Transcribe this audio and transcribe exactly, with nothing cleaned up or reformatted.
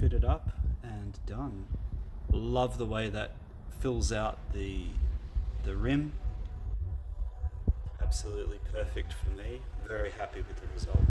fitted up and done. Love the way that fills out the the rim. Absolutely perfect for me. Very happy with the result.